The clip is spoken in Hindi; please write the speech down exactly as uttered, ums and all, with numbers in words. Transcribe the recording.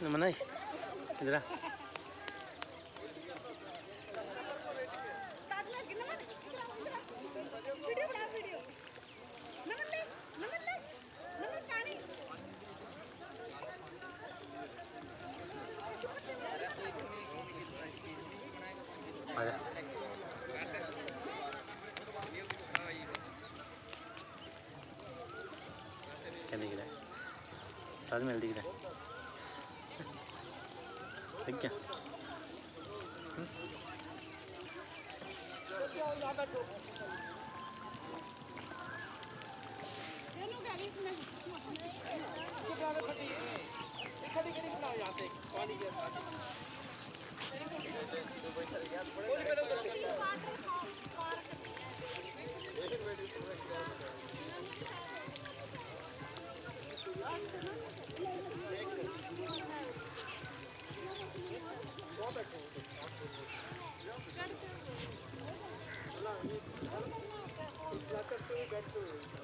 मना इधर वीडियो बना वीडियो नमन ले नमन ले नमन पानी आजा क्या दिख रहा है ताजमहल दिख रहा है ठीक क्या बहुत